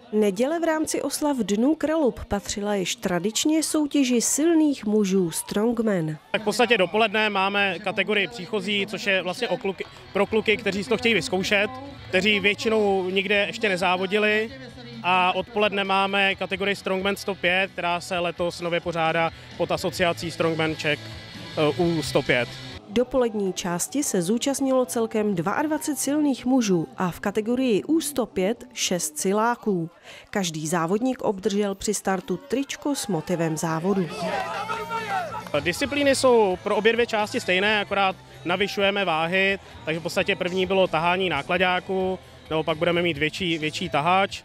Neděle v rámci oslav Dnů Kralup patřila již tradičně soutěži silných mužů Strongman. Tak v podstatě dopoledne máme kategorii příchozí, což je vlastně pro kluky, kteří si to chtějí vyzkoušet, kteří většinou nikde ještě nezávodili. A odpoledne máme kategorii Strongman 105, která se letos nově pořádá pod asociací Strongman Czech U105. Dopolední části se zúčastnilo celkem 22 silných mužů a v kategorii U105 6 siláků. Každý závodník obdržel při startu tričko s motivem závodu. Disciplíny jsou pro obě dvě části stejné, akorát navyšujeme váhy, takže v podstatě první bylo tahání nákladáku, nebo pak budeme mít větší tahač.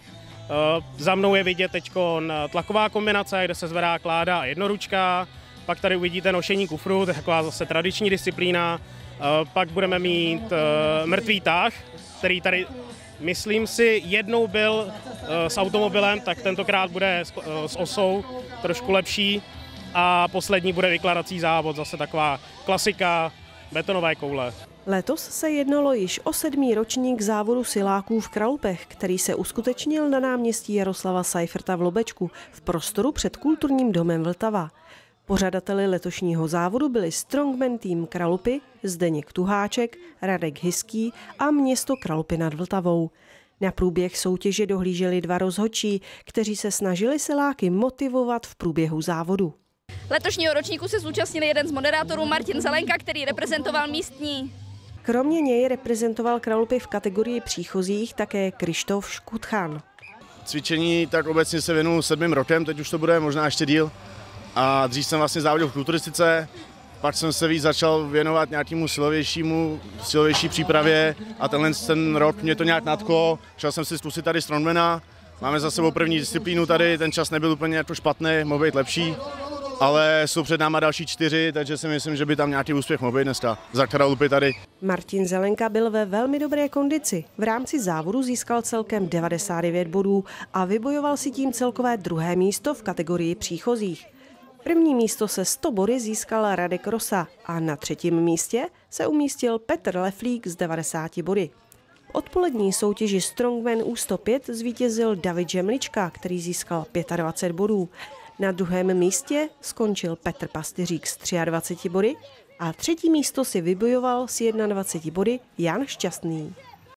Za mnou je vidět teď tlaková kombinace, kde se zvedá kláda a jednoručka. Pak tady uvidíte nošení kufru, to je taková zase tradiční disciplína. Pak budeme mít mrtvý tah, který tady, myslím si, jednou byl s automobilem, tak tentokrát bude s osou, trošku lepší. A poslední bude vykladací závod, zase taková klasika, betonové koule. Letos se jednalo již o 7. ročník závodu siláků v Kralupech, který se uskutečnil na náměstí Jaroslava Seiferta v Lobečku v prostoru před kulturním domem Vltava. Pořadateli letošního závodu byli Strongman tým Kralupy, Zdeněk Tuháček, Radek Hyský a město Kralupy nad Vltavou. Na průběh soutěže dohlíželi 2 rozhodčí, kteří se snažili siláky motivovat v průběhu závodu. Letošního ročníku se zúčastnil jeden z moderátorů Martin Zelenka, který reprezentoval místní. Kromě něj reprezentoval Kralupy v kategorii příchozích také Krištof Škutchan. Cvičení tak obecně se věnuju 7. rokem, teď už to bude možná ještě díl. A dřív jsem vlastně závodil v kulturistice, pak jsem se víc začal věnovat nějakému silovější přípravě a ten rok mě to nějak nadchlo. Šel jsem si zkusit tady Strongmana, máme za sebou první disciplínu tady, ten čas nebyl úplně jako špatný, mohl být lepší, ale jsou před náma další 4, takže si myslím, že by tam nějaký úspěch mohl být dneska za Kralupy tady. Martin Zelenka byl ve velmi dobré kondici. V rámci závodu získal celkem 99 bodů a vybojoval si tím celkové 2. místo v kategorii příchozích. První místo se 100 body získal Radek Rosa a na 3. místě se umístil Petr Leflík s 90 body. V odpolední soutěži Strongman U105 zvítězil David Žemlička, který získal 25 bodů. Na 2. místě skončil Petr Pastyřík s 23 body a 3. místo si vybojoval s 21 body Jan Šťastný.